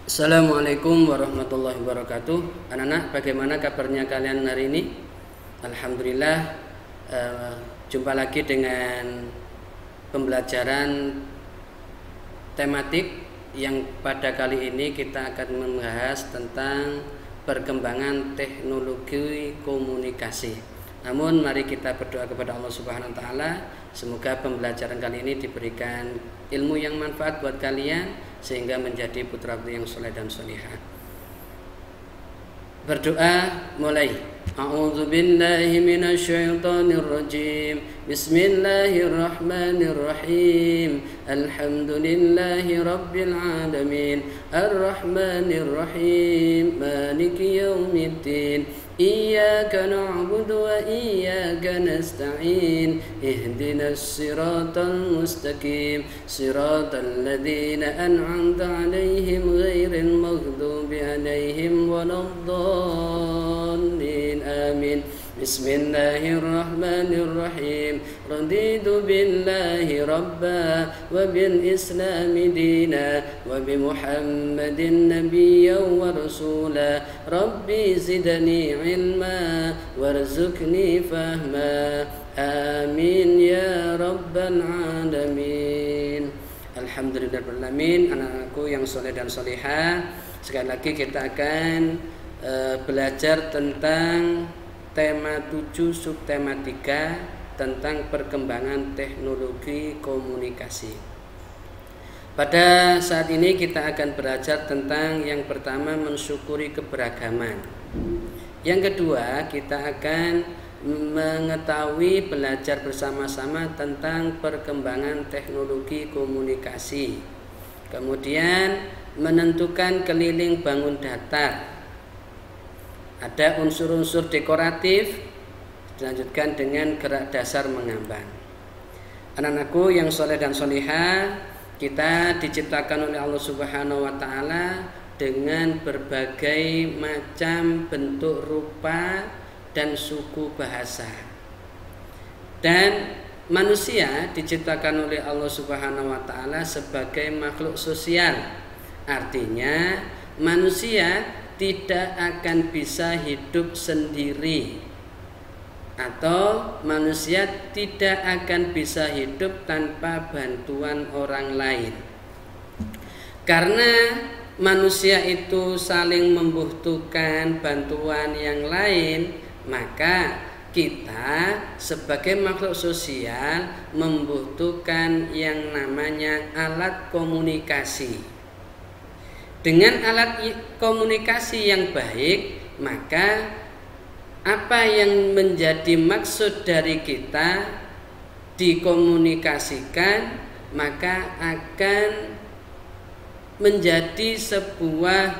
Assalamualaikum warahmatullahi wabarakatuh. Anak-anak, bagaimana kabarnya kalian hari ini? Alhamdulillah, jumpa lagi dengan pembelajaran tematik yang pada kali ini kita akan membahas tentang perkembangan teknologi komunikasi. Namun mari kita berdoa kepada Allah Subhanahu wa taala, semoga pembelajaran kali ini diberikan ilmu yang manfaat buat kalian sehingga menjadi putra-putri yang soleh dan solihah. Berdoa mulai. A'udzu billahi minasyaitonir rajim. Bismillahirrahmanirrahim. Alhamdulillahi rabbil alamin. Arrahmanir rahim. Maliki yaumiddin. Iyyaka na'budu wa iyyaka nasta'in. Ihdinas siratal mustaqim. Siratal ladzina an'amta 'alaihim ghairil maghdubi 'alaihim waladdallin. Amin. Bismillahirrahmanirrahim. Raditu billahi rabba wa bil islami dina wa bi Muhammadin nabiyyan wa rasula. Rabbi zidni ilma warzuqni fahma. Amin ya rabbal alamin. Alhamdulillahirabbil alamin. Anak-anakku yang soleh dan solihah, sekali lagi kita akan belajar tentang tema 7 subtema 3 tentang perkembangan teknologi komunikasi. Pada saat ini kita akan belajar tentang yang pertama, mensyukuri keberagaman. Yang kedua, kita akan mengetahui, belajar bersama-sama tentang perkembangan teknologi komunikasi. Kemudian menentukan keliling bangun datar. Ada unsur-unsur dekoratif, dilanjutkan dengan gerak dasar mengambang. Anak-anakku yang soleh dan solihah, kita diciptakan oleh Allah Subhanahu wa taala dengan berbagai macam bentuk, rupa, dan suku bahasa. Dan manusia diciptakan oleh Allah Subhanahu wa taala sebagai makhluk sosial. Artinya manusia tidak akan bisa hidup sendiri, atau manusia tidak akan bisa hidup tanpa bantuan orang lain. Karena manusia itu saling membutuhkan bantuan yang lain, maka kita sebagai makhluk sosial membutuhkan yang namanya alat komunikasi. Dengan alat komunikasi yang baik, maka apa yang menjadi maksud dari kita dikomunikasikan, maka akan menjadi sebuah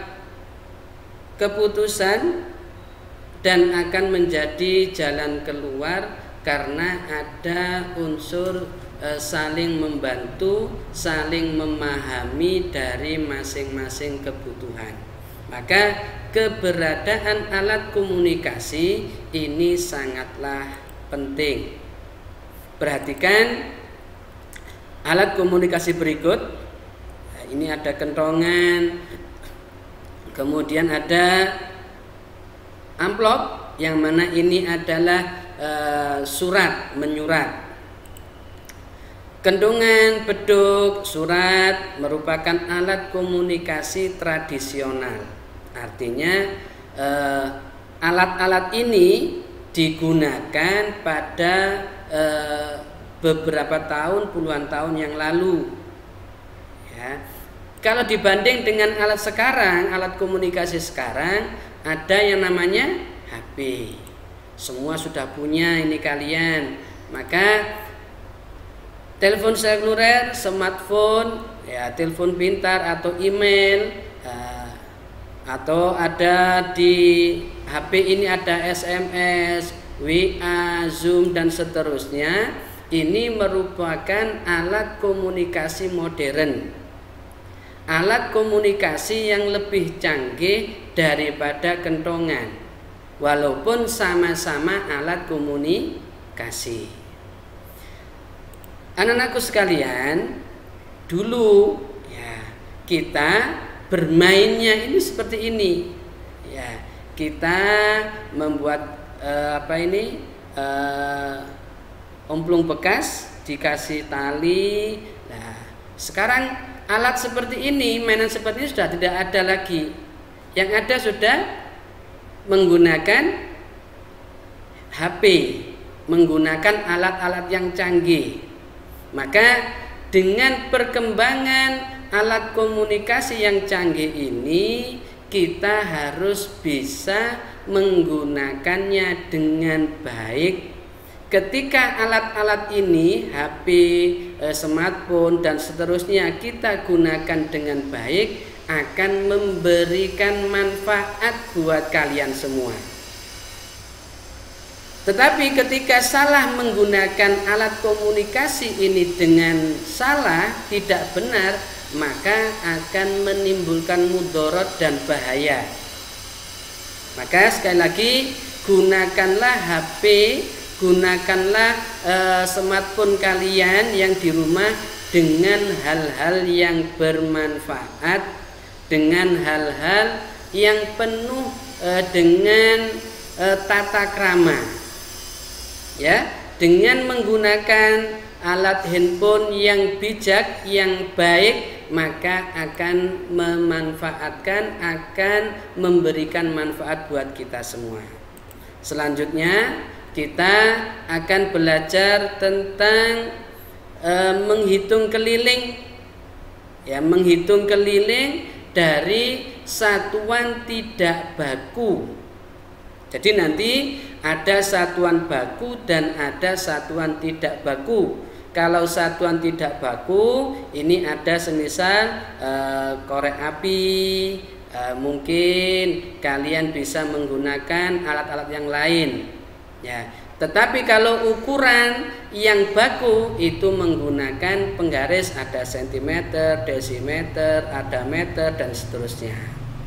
keputusan dan akan menjadi jalan keluar, karena ada unsur saling membantu, saling memahami dari masing-masing kebutuhan. Maka keberadaan alat komunikasi ini sangatlah penting. Perhatikan alat komunikasi berikut. Nah, ini ada kentongan, kemudian ada amplop, yang mana ini adalah surat menyurat. Kentongan, beduk, surat merupakan alat komunikasi tradisional. Artinya alat-alat ini digunakan pada beberapa tahun, puluhan tahun yang lalu. Ya. Kalau dibanding dengan alat sekarang, alat komunikasi sekarang, ada yang namanya HP. Semua sudah punya ini kalian. Maka telepon seluler, smartphone, ya, telepon pintar atau email, atau ada di HP ini ada SMS, WA, Zoom, dan seterusnya. Ini merupakan alat komunikasi modern, alat komunikasi yang lebih canggih daripada kentongan, walaupun sama-sama alat komunikasi. Anak-anakku sekalian, dulu ya kita bermainnya ini seperti ini. Ya, kita membuat omplung bekas dikasih tali. Nah, sekarang alat seperti ini, mainan seperti ini sudah tidak ada lagi. Yang ada sudah menggunakan HP, menggunakan alat-alat yang canggih. Maka dengan perkembangan alat komunikasi yang canggih ini, kita harus bisa menggunakannya dengan baik. Ketika alat-alat ini, HP, smartphone dan seterusnya kita gunakan dengan baik, akan memberikan manfaat buat kalian semua. Tetapi ketika salah menggunakan alat komunikasi ini dengan salah, tidak benar, maka akan menimbulkan mudarat dan bahaya. Maka sekali lagi, gunakanlah HP, gunakanlah smartphone kalian yang di rumah dengan hal-hal yang bermanfaat, dengan hal-hal yang penuh dengan tata krama. Ya, dengan menggunakan alat handphone yang bijak, yang baik, maka akan memanfaatkan, akan memberikan manfaat buat kita semua. Selanjutnya kita akan belajar tentang menghitung keliling. Ya, menghitung keliling dari satuan tidak baku. Jadi nanti ada satuan baku dan ada satuan tidak baku. Kalau satuan tidak baku, ini ada semisal korek api, mungkin kalian bisa menggunakan alat-alat yang lain. Ya, tetapi kalau ukuran yang baku itu menggunakan penggaris, ada sentimeter, desimeter, ada meter dan seterusnya.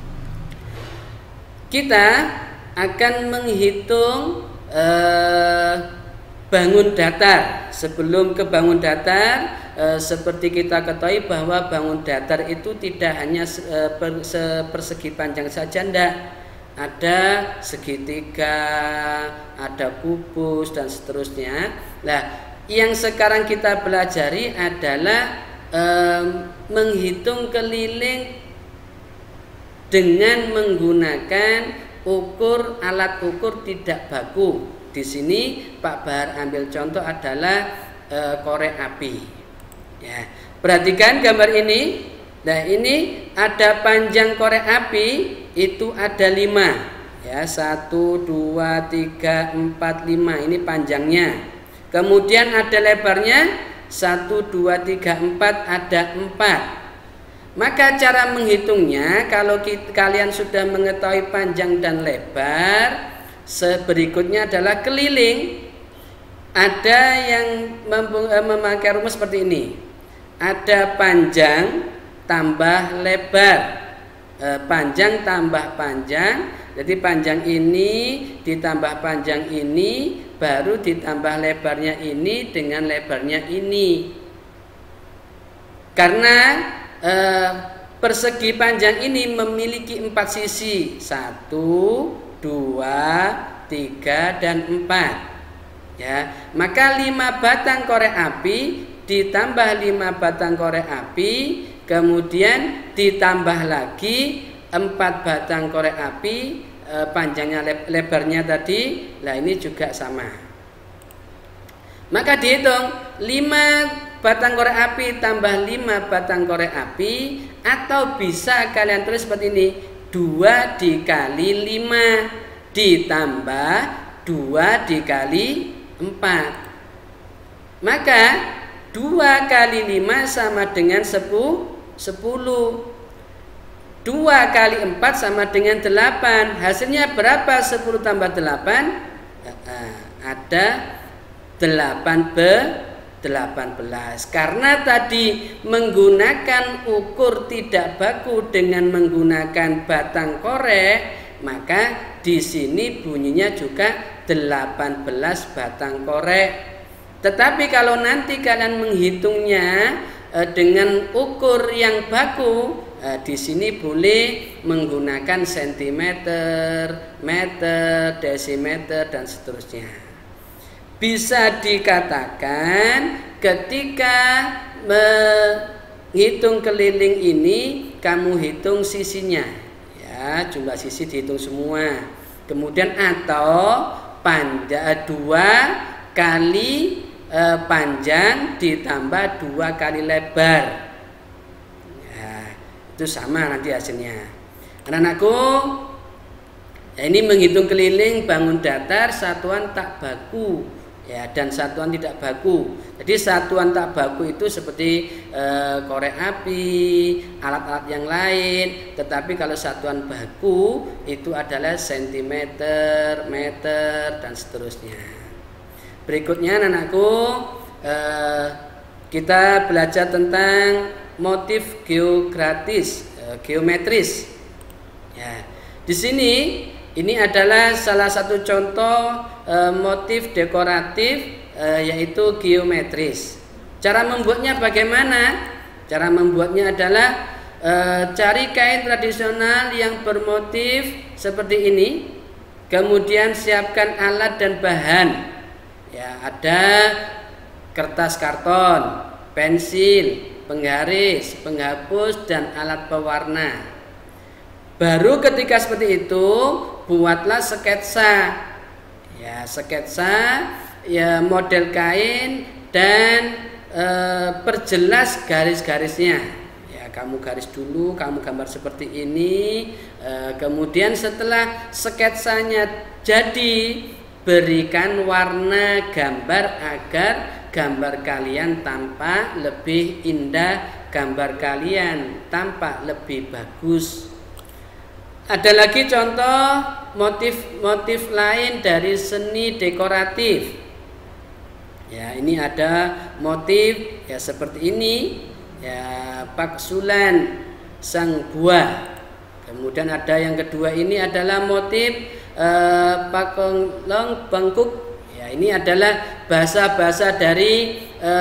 Kita akan menghitung bangun datar. Sebelum ke bangun datar, seperti kita ketahui bahwa bangun datar itu tidak hanya sepersegi panjang saja, enggak. Ada segitiga, ada kubus dan seterusnya. Nah, yang sekarang kita pelajari adalah menghitung keliling dengan menggunakan alat ukur tidak baku. Di sini Pak Bahar ambil contoh adalah korek api. Ya, perhatikan gambar ini. Nah, ini ada panjang korek api itu ada 5. Ya, 1, 2, 3, 4, 5. Ini panjangnya. Kemudian ada lebarnya 1, 2, 3, 4, ada 4. Maka cara menghitungnya, kalau kalian sudah mengetahui panjang dan lebar, berikutnya adalah keliling. Ada yang memakai rumus seperti ini. Ada panjang tambah lebar, panjang tambah panjang. Jadi panjang ini ditambah panjang ini, baru ditambah lebarnya ini dengan lebarnya ini. Karena persegi panjang ini memiliki 4 sisi, 1, 2, 3, dan 4. Ya, maka 5 batang korek api ditambah 5 batang korek api, kemudian ditambah lagi 4 batang korek api, panjangnya lebarnya tadi, lah ini juga sama. Maka dihitung 5 batang korek api tambah 5 batang korek api, atau bisa kalian tulis seperti ini, 2 dikali 5 ditambah 2 dikali 4. Maka 2 kali 5 sama dengan 10. 2 kali 4 sama dengan 8. Hasilnya berapa? 10 tambah 8 ada 18. Karena tadi menggunakan ukur tidak baku dengan menggunakan batang korek, maka di sini bunyinya juga 18 batang korek. Tetapi kalau nanti kalian menghitungnya dengan ukur yang baku, di sini boleh menggunakan sentimeter, meter, desimeter dan seterusnya. Bisa dikatakan ketika menghitung keliling ini kamu hitung sisinya, ya, jumlah sisi dihitung semua. Kemudian atau panjang 2 kali panjang ditambah 2 kali lebar, ya, itu sama nanti hasilnya. Anak-anakku, ya, ini menghitung keliling bangun datar satuan tak baku, ya, dan satuan tidak baku. Jadi satuan tak baku itu seperti korek api, alat-alat yang lain. Tetapi kalau satuan baku itu adalah sentimeter, meter dan seterusnya. Berikutnya anak-anakku, kita belajar tentang motif geometris. Ya, di sini ini adalah salah satu contoh motif dekoratif, yaitu geometris. Cara membuatnya bagaimana? Cara membuatnya adalah cari kain tradisional yang bermotif seperti ini, kemudian siapkan alat dan bahan. Ya, ada kertas karton, pensil, penggaris, penghapus dan alat pewarna. Baru ketika seperti itu, buatlah sketsa. Ya, sketsa, ya, model kain dan perjelas garis-garisnya. Ya, kamu garis dulu, kamu gambar seperti ini. Kemudian setelah sketsanya jadi, berikan warna gambar agar gambar kalian tampak lebih indah, gambar kalian tampak lebih bagus. Ada lagi contoh motif-motif lain dari seni dekoratif. Ya, ini ada motif ya seperti ini, ya, paksulan sang buah. Kemudian ada yang kedua, ini adalah motif pakonglong bangkuk. Ya, ini adalah bahasa-bahasa dari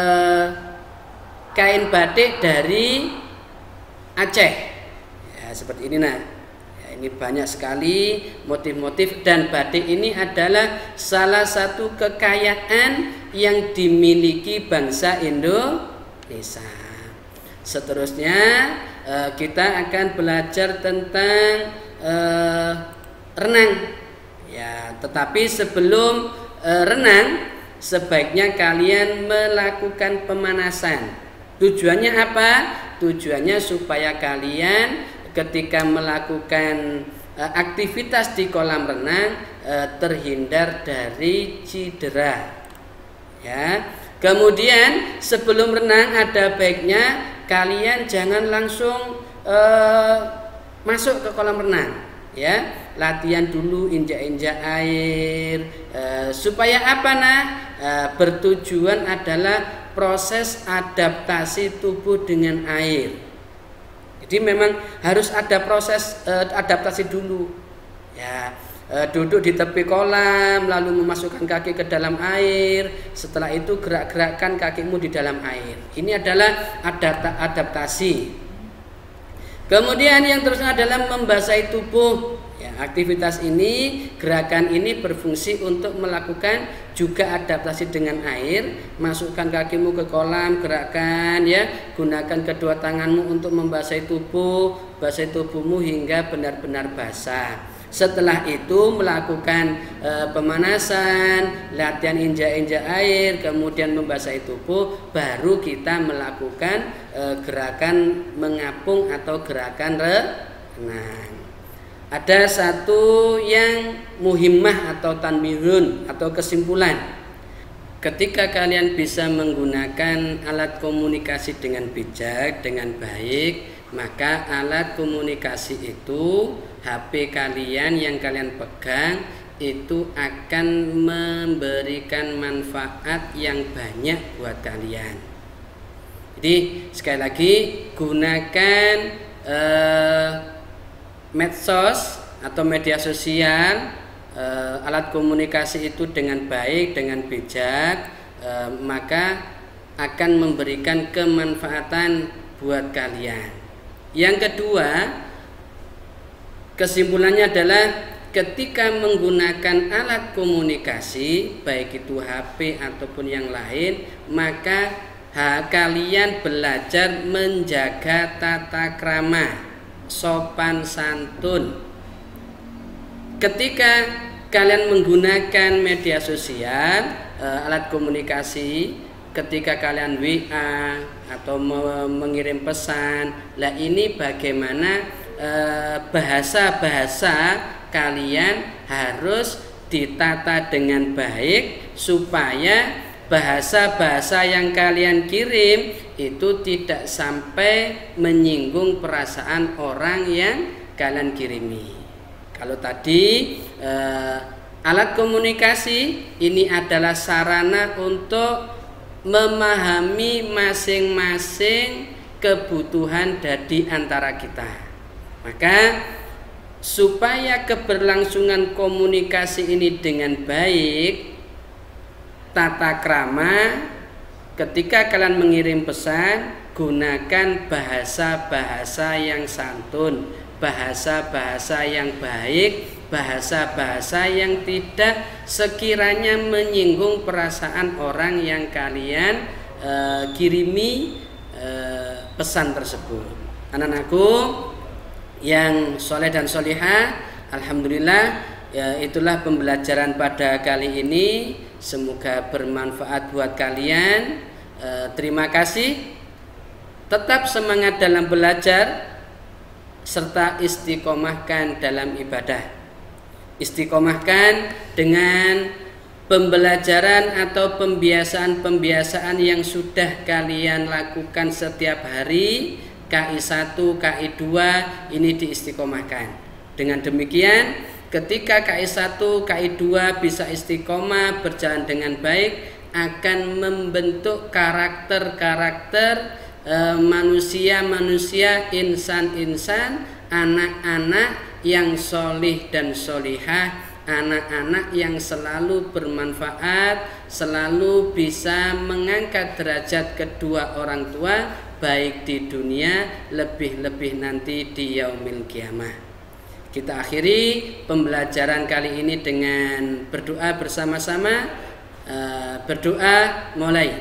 kain batik dari Aceh. Ya, seperti ini. Nah, ya, ini banyak sekali motif-motif, dan batik ini adalah salah satu kekayaan yang dimiliki bangsa Indonesia. Seterusnya kita akan belajar tentang renang. Ya, tetapi sebelum renang sebaiknya kalian melakukan pemanasan. Tujuannya apa? Tujuannya supaya kalian ketika melakukan aktivitas di kolam renang terhindar dari cedera. Ya. Kemudian sebelum renang ada baiknya kalian jangan langsung masuk ke kolam renang. Ya, latihan dulu injak-injak air, supaya apa? Bertujuan adalah proses adaptasi tubuh dengan air. Jadi memang harus ada proses adaptasi dulu. Ya, duduk di tepi kolam, lalu memasukkan kaki ke dalam air. Setelah itu gerak-gerakkan kakimu di dalam air. Ini adalah adaptasi. Kemudian yang terusnya adalah membasahi tubuh. Ya, aktivitas ini, gerakan ini berfungsi untuk melakukan juga adaptasi dengan air. Masukkan kakimu ke kolam, gerakkan, ya. Gunakan kedua tanganmu untuk membasahi tubuh, basahi tubuhmu hingga benar-benar basah. Setelah itu melakukan pemanasan, latihan injak-injak air, kemudian membasahi tubuh, baru kita melakukan gerakan mengapung atau gerakan renang. Ada satu yang muhimmah atau tanbihun atau kesimpulan. Ketika kalian bisa menggunakan alat komunikasi dengan bijak, dengan baik, maka alat komunikasi itu, HP kalian yang kalian pegang itu akan memberikan manfaat yang banyak buat kalian. Jadi sekali lagi, gunakan medsos atau media sosial, alat komunikasi itu dengan baik, dengan bijak, maka akan memberikan kemanfaatan buat kalian. Yang kedua, kesimpulannya adalah ketika menggunakan alat komunikasi, baik itu HP ataupun yang lain, maka kalian belajar menjaga tata krama, sopan santun. Ketika kalian menggunakan media sosial, alat komunikasi, ketika kalian WA atau mengirim pesan, lah ini bagaimana bahasa-bahasa kalian harus ditata dengan baik supaya bahasa-bahasa yang kalian kirim itu tidak sampai menyinggung perasaan orang yang kalian kirimi. Kalau tadi alat komunikasi ini adalah sarana untuk memahami masing-masing kebutuhan dari antara kita. Maka supaya keberlangsungan komunikasi ini dengan baik, tata krama, ketika kalian mengirim pesan, gunakan bahasa-bahasa yang santun, bahasa-bahasa yang baik, bahasa-bahasa yang tidak sekiranya menyinggung perasaan orang yang kalian kirimi pesan tersebut. Anak-anakku yang soleh dan solihah, alhamdulillah, ya, itulah pembelajaran pada kali ini. Semoga bermanfaat buat kalian. Terima kasih. Tetap semangat dalam belajar serta istiqomahkan dalam ibadah. Istiqomahkan dengan pembelajaran atau pembiasaan-pembiasaan yang sudah kalian lakukan setiap hari. KI 1, KI 2 ini diistiqomahkan. Dengan demikian, ketika KI 1, KI 2 bisa istiqomah berjalan dengan baik, akan membentuk karakter-karakter manusia-manusia, insan-insan, anak-anak yang solih dan solihah, anak-anak yang selalu bermanfaat, selalu bisa mengangkat derajat kedua orang tua, baik di dunia, lebih-lebih nanti di yaumil kiamah. Kita akhiri pembelajaran kali ini dengan berdoa bersama-sama. Berdoa mulai.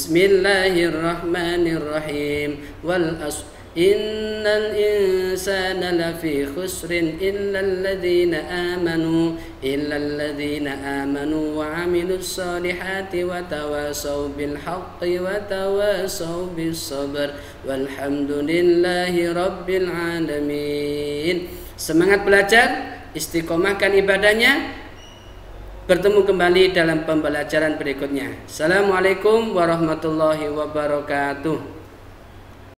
Bismillahirrahmanirrahim. Wal innal insana lafi khusrin illal ladzina amanu wa amilus solihati wa tawasaw bil haqqi wa tawasaw bis sabr walhamdulillahi rabbil alamin. Semangat belajar, istiqomahkan ibadahnya. Bertemu kembali dalam pembelajaran berikutnya. Assalamualaikum warahmatullahi wabarakatuh.